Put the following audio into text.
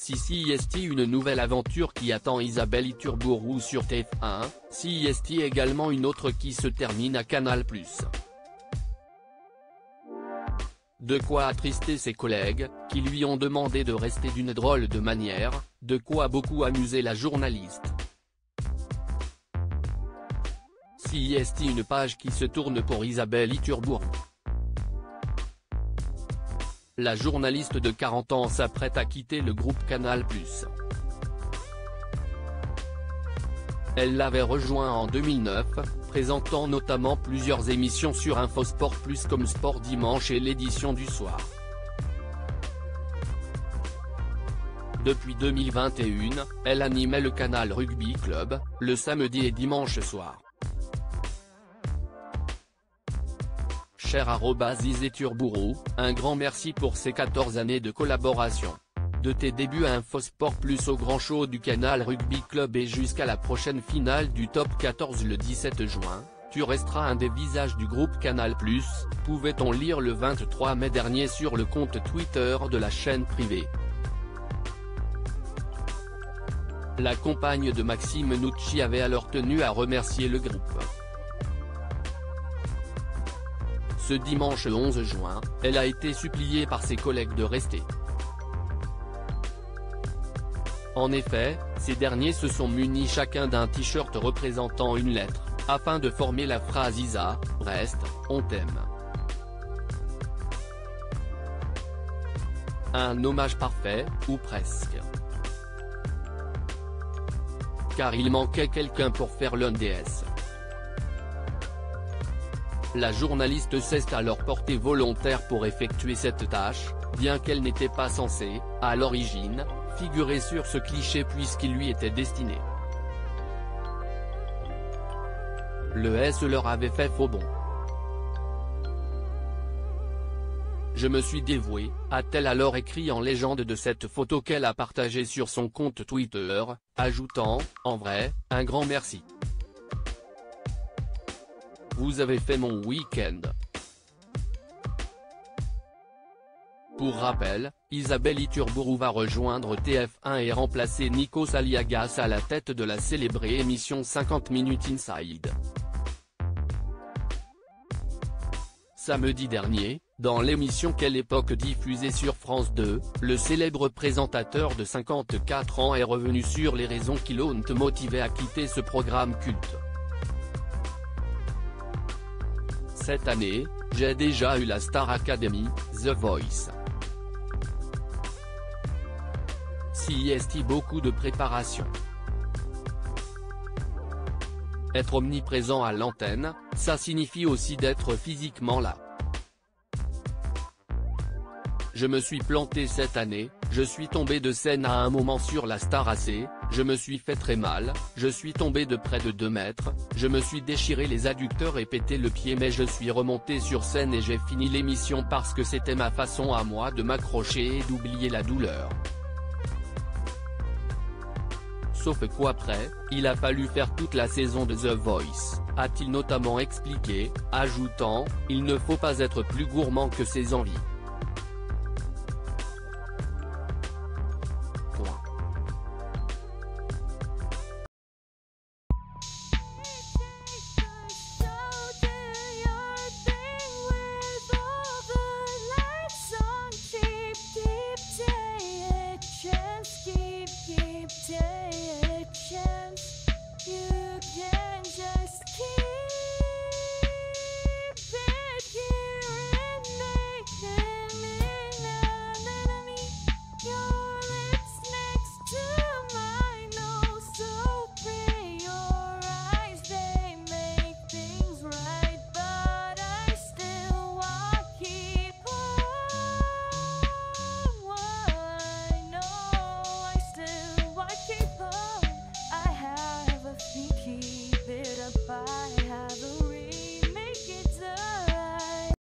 CIST une nouvelle aventure qui attend Isabelle Iturburu sur TF1, CIST également une autre qui se termine à Canal+. De quoi attrister ses collègues, qui lui ont demandé de rester d'une drôle de manière, de quoi beaucoup amuser la journaliste. CIST une page qui se tourne pour Isabelle Iturburu. La journaliste de 40 ans s'apprête à quitter le groupe Canal+. Elle l'avait rejoint en 2009, présentant notamment plusieurs émissions sur Infosport Plus comme Sport Dimanche et l'édition du soir. Depuis 2021, elle animait le Canal Rugby Club, le samedi et dimanche soir. Cher @Iturburu, un grand merci pour ces 14 années de collaboration. De tes débuts à Infosport Plus au grand show du Canal Rugby Club et jusqu'à la prochaine finale du Top 14 le 17 juin, tu resteras un des visages du groupe Canal+, pouvait-on lire le 23 mai dernier sur le compte Twitter de la chaîne privée. La compagne de Maxime Nucci avait alors tenu à remercier le groupe. Ce dimanche 11 juin, elle a été suppliée par ses collègues de rester. En effet, ces derniers se sont munis chacun d'un t-shirt représentant une lettre, afin de former la phrase Isa, reste, on t'aime. Un hommage parfait, ou presque. Car il manquait quelqu'un pour faire l'NDS. La journaliste s'est alors portée volontaire pour effectuer cette tâche, bien qu'elle n'était pas censée, à l'origine, figurer sur ce cliché puisqu'il lui était destiné. Le S leur avait fait faux bond. Je me suis dévoué, a-t-elle alors écrit en légende de cette photo qu'elle a partagée sur son compte Twitter, ajoutant, en vrai, un grand merci. Vous avez fait mon week-end. Pour rappel, Isabelle Iturburu va rejoindre TF1 et remplacer Nikos Aliagas à la tête de la célébrée émission 50 Minutes Inside. Samedi dernier, dans l'émission Quelle époque diffusée sur France 2, le célèbre présentateur de 54 ans est revenu sur les raisons qui l'ont motivé à quitter ce programme culte. Cette année, j'ai déjà eu la Star Academy, The Voice. CIST beaucoup de préparation. Être omniprésent à l'antenne, ça signifie aussi d'être physiquement là. Je me suis planté cette année, je suis tombé de scène à un moment sur la Star AC, je me suis fait très mal, je suis tombé de près de 2 mètres, je me suis déchiré les adducteurs et pété le pied mais je suis remonté sur scène et j'ai fini l'émission parce que c'était ma façon à moi de m'accrocher et d'oublier la douleur. Sauf qu'après, il a fallu faire toute la saison de The Voice, a-t-il notamment expliqué, ajoutant, il ne faut pas être plus gourmand que ses envies.